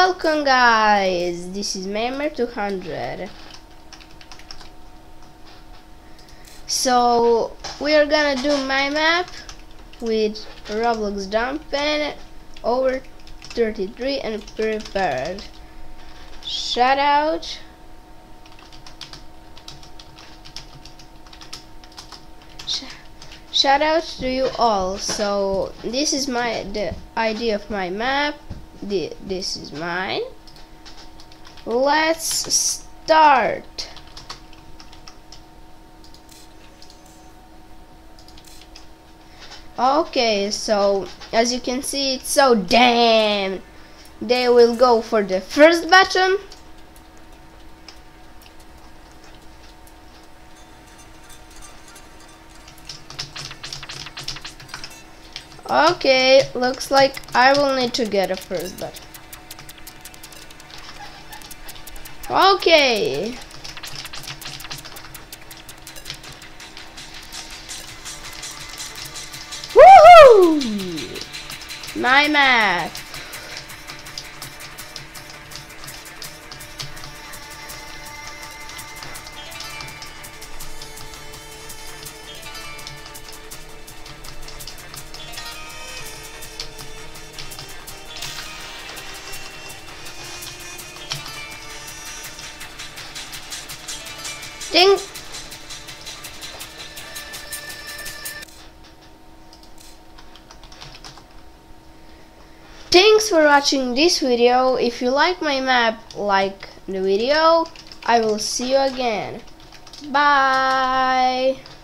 Welcome guys, this is Majomer200. So we are gonna do my map with Roblox dump and over 33 and prepared. Shout out to you all. So this is the idea of my map. This is mine. Let's start. Okay, so as you can see, it's so damn. They will go for the first button. Okay, looks like I will need to get a first button. Okay. Woohoo! My map. Ding. Thanks for watching this video. If you like my map, like the video. I will see you again. Bye.